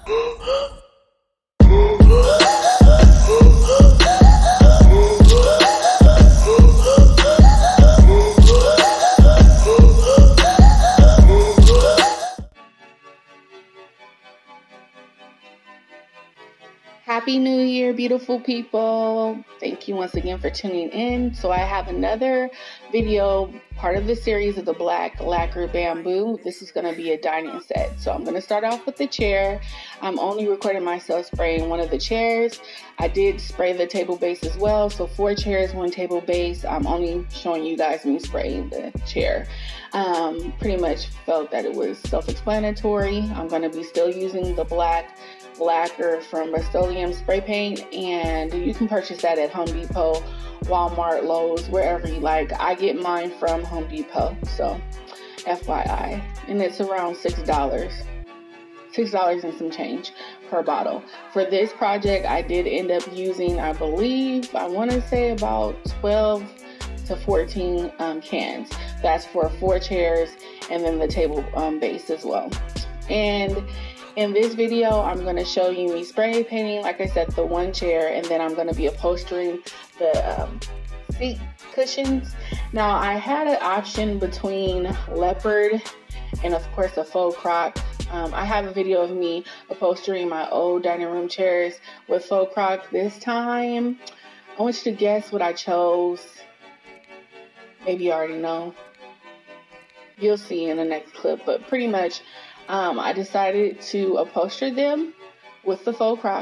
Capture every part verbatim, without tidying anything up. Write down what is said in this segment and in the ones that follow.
Happy New Year, beautiful people. Thank you once again for tuning in. So I have another video, part of the series of the Black Lacquer Bamboo. This is going to be a dining set. So I'm going to start off with the chair. I'm only recording myself spraying one of the chairs. I did spray the table base as well. So four chairs, one table base. I'm only showing you guys me spraying the chair. Um, pretty much felt that it was self-explanatory. I'm going to be still using the black lacquer from Rust-Oleum spray paint, and you can purchase that at Home Depot, Walmart, Lowe's, wherever you like. I get mine from Home Depot, so F Y I, and it's around six dollars six dollars and some change per bottle. For this project, I did end up using, I believe, I want to say about twelve to fourteen um, cans. That's for four chairs and then the table um, base as well. And in this video, I'm going to show you me spray painting, like I said, the one chair, and then I'm going to be upholstering the um, seat cushions. Now, I had an option between leopard and, of course, a faux croc. Um, I have a video of me upholstering my old dining room chairs with faux croc. This time, I want you to guess what I chose. Maybe you already know. You'll see in the next clip, but pretty much, Um, I decided to upholster them with the faux croc.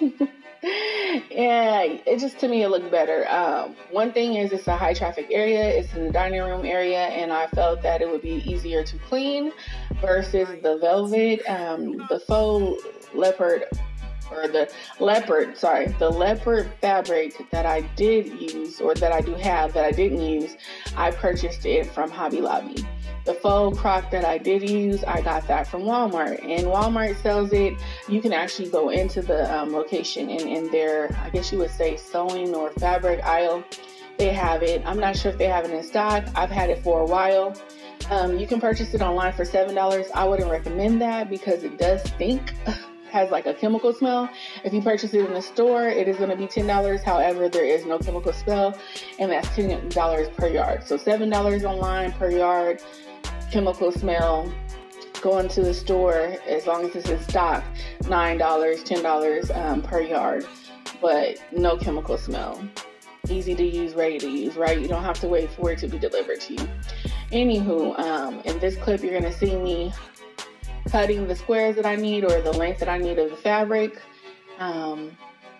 And it just, to me, it looked better. Um, one thing is it's a high traffic area. It's in the dining room area, and I felt that it would be easier to clean versus the velvet, um, the faux leopard, or the leopard, sorry, the leopard fabric that I did use, or that I do have that I didn't use. I purchased it from Hobby Lobby. The faux croc that I did use, I got that from Walmart, and Walmart sells it. You can actually go into the um, location, and in their, I guess you would say, sewing or fabric aisle, they have it. I'm not sure if they have it in stock. I've had it for a while. Um, you can purchase it online for seven dollars. I wouldn't recommend that because it does stink. Has like a chemical smell. If you purchase it in the store, it is going to be ten dollars. However, there is no chemical smell, and that's ten dollars per yard. So seven dollars online per yard. Chemical smell, going to the store, as long as it's in stock, nine dollars, ten dollars um, per yard, but no chemical smell. Easy to use, ready to use, right? You don't have to wait for it to be delivered to you. Anywho, um, in this clip, you're going to see me cutting the squares that I need, or the length that I need of the fabric. Um,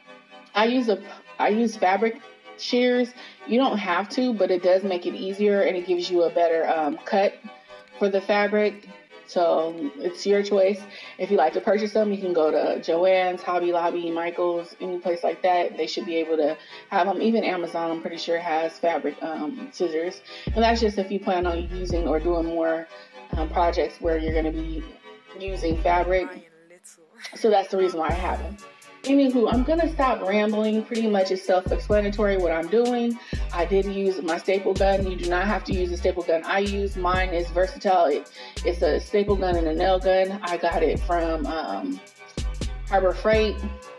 I use a, I use fabric shears. You don't have to, but it does make it easier, and it gives you a better um, cut for the fabric. So it's your choice. If you like to purchase them, you can go to Joann's, Hobby Lobby, Michael's, any place like that. They should be able to have them. Even Amazon, I'm pretty sure, has fabric um, scissors. And that's just if you plan on using or doing more um, projects where you're going to be using fabric. So that's the reason why I have them. Anywho, I'm going to stop rambling. Pretty much it's self-explanatory what I'm doing. I did use my staple gun. You do not have to use the staple gun I use. Mine is versatile. It, it's a staple gun and a nail gun. I got it from um, Harbor Freight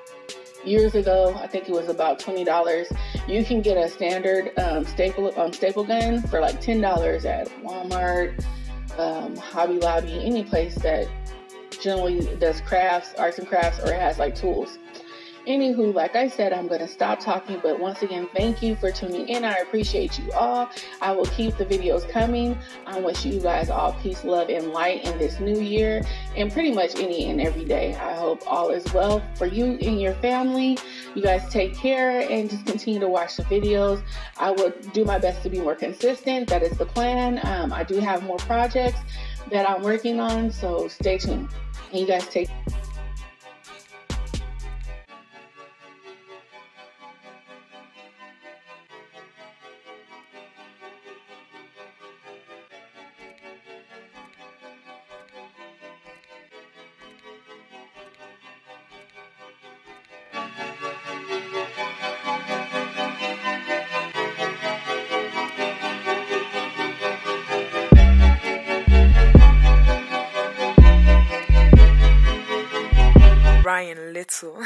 years ago. I think it was about twenty dollars. You can get a standard um, staple um, staple gun for like ten dollars at Walmart, um, Hobby Lobby, any place that generally does crafts, arts and crafts, or it has like tools. Anywho, like I said, I'm going to stop talking, but once again, thank you for tuning in. I appreciate you all. I will keep the videos coming. I wish you guys all peace, love, and light in this new year, and pretty much any and every day. I hope all is well for you and your family. You guys take care and just continue to watch the videos. I will do my best to be more consistent. That is the plan. Um, I do have more projects that I'm working on, so stay tuned. And you guys take Ryan Little.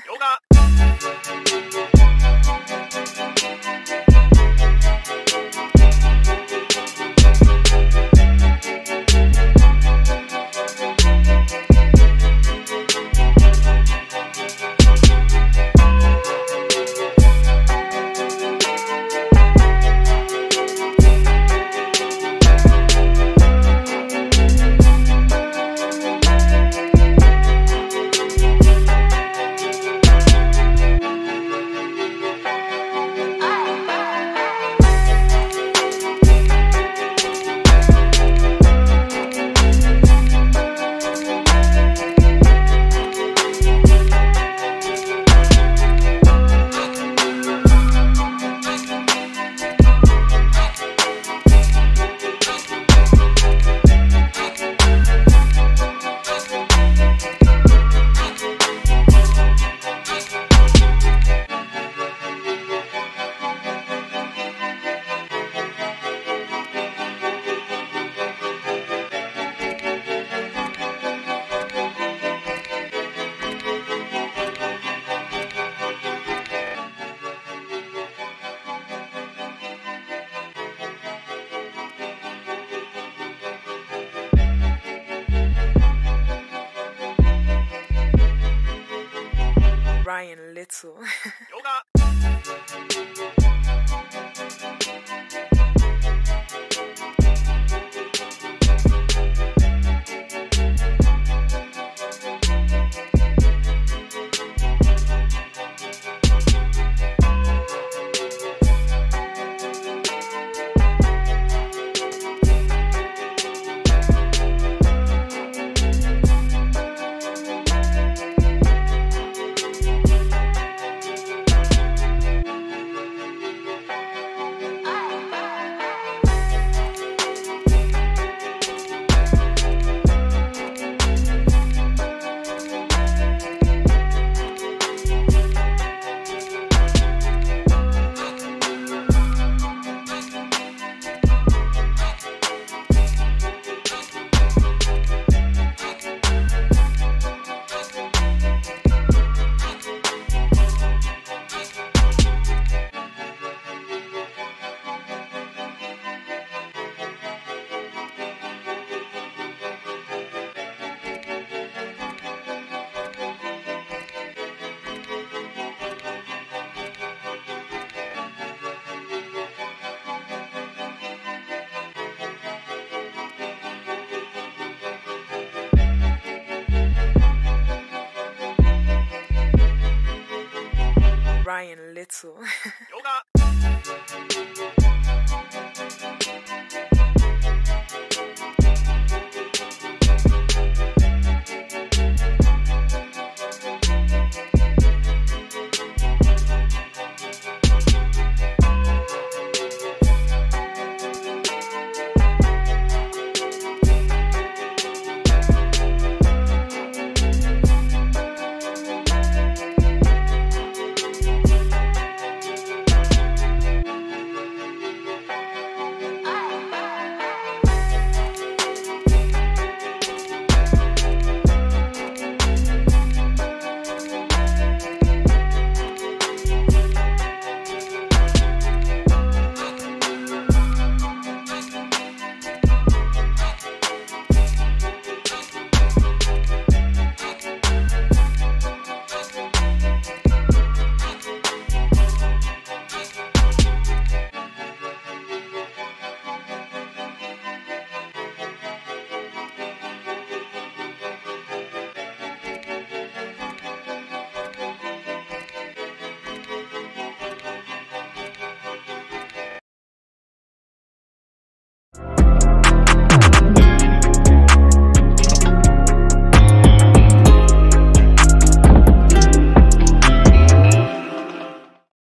Ryan Little. Ryan Little.